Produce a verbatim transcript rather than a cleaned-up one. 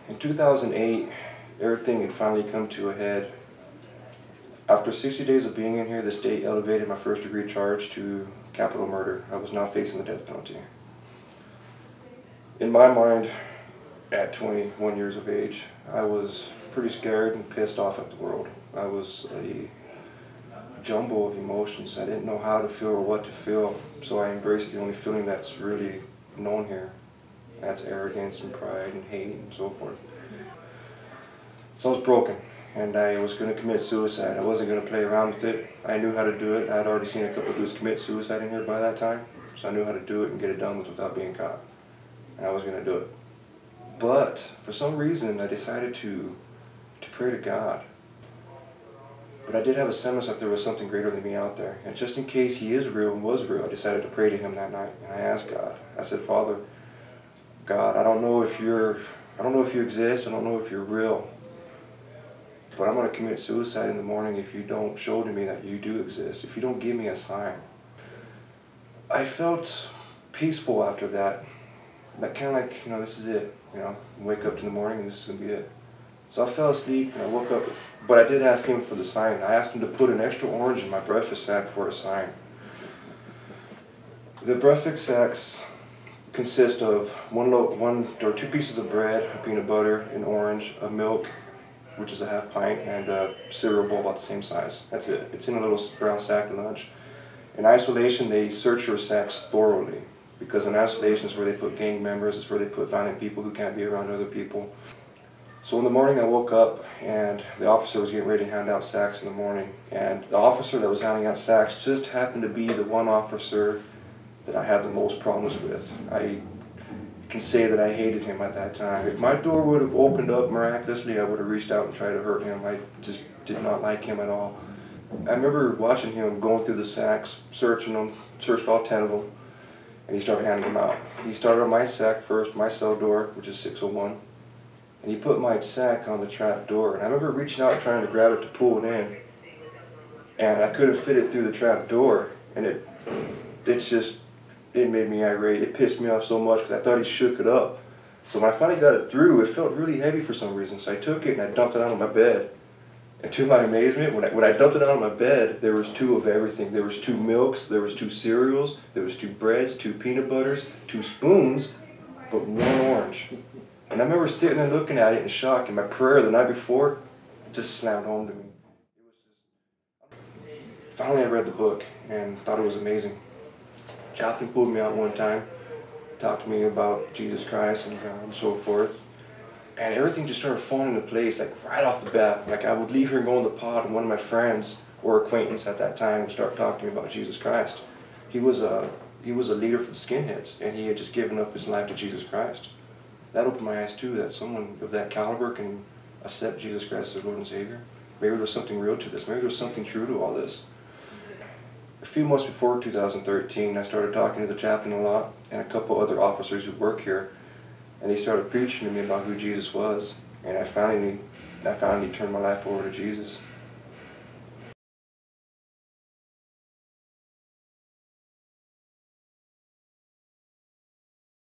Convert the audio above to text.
In two thousand eight, everything had finally come to a head. After sixty days of being in here, the state elevated my first degree charge to capital murder. I was now facing the death penalty. In my mind, at twenty-one years of age, I was pretty scared and pissed off at the world. I was a jumble of emotions. I didn't know how to feel or what to feel, so I embraced the only feeling that's really known here. That's arrogance and pride and hate and so forth. So I was broken, and I was going to commit suicide. I wasn't going to play around with it. I knew how to do it. I had already seen a couple of dudes commit suicide in here by that time, so I knew how to do it and get it done with without being caught. And I was going to do it. But for some reason, I decided to, to pray to God. But I did have a sense that there was something greater than me out there. And just in case He is real and was real, I decided to pray to Him that night. And I asked God. I said, Father, God, I don't know if you're, I don't know if you exist. I don't know if you're real. But I'm going to commit suicide in the morning if you don't show to me that you do exist. If you don't give me a sign. I felt peaceful after that. That kind of like, you know, this is it. You know, wake up in the morning and this is going to be it. So I fell asleep and I woke up, but I did ask Him for the sign. I asked Him to put an extra orange in my breakfast sack for a sign. The breakfast sacks consist of one, lo one or two pieces of bread, a peanut butter, an orange, a milk, which is a half pint, and a cereal bowl about the same size. That's it. It's in a little brown sack lunch. In isolation, they search your sacks thoroughly, because in isolation is where they put gang members, it's where they put violent people who can't be around other people. So in the morning I woke up and the officer was getting ready to hand out sacks in the morning, and the officer that was handing out sacks just happened to be the one officer that I had the most problems with. I can say that I hated him at that time. If my door would have opened up miraculously, I would have reached out and tried to hurt him. I just did not like him at all. I remember watching him going through the sacks, searching them, searched all ten of them, and he started handing them out. He started on my sack first, my cell door, which is six oh one, and he put my sack on the trap door. And I remember reaching out trying to grab it to pull it in, and I couldn't fit it through the trap door, and it, it's just, it made me irate. It pissed me off so much because I thought he shook it up. So when I finally got it through, it felt really heavy for some reason. So I took it and I dumped it out on my bed. And to my amazement, when I, when I dumped it out on my bed, there was two of everything. There was two milks, there was two cereals, there was two breads, two peanut butters, two spoons, but one orange. And I remember sitting there looking at it in shock, and my prayer the night before just slammed home to me. Finally I read the book and thought it was amazing. Chaplain pulled me out one time, talked to me about Jesus Christ and God and so forth, and everything just started falling into place, like right off the bat. Like I would leave here and go in the pod, and one of my friends or acquaintance at that time would start talking to me about Jesus Christ. He was a he was a leader for the skinheads, and he had just given up his life to Jesus Christ. That opened my eyes too, that someone of that caliber can accept Jesus Christ as Lord and Savior. Maybe there's something real to this. Maybe there's something true to all this. A few months before two thousand thirteen, I started talking to the chaplain a lot and a couple other officers who work here, and they started preaching to me about who Jesus was, and I finally, I finally turned my life over to Jesus.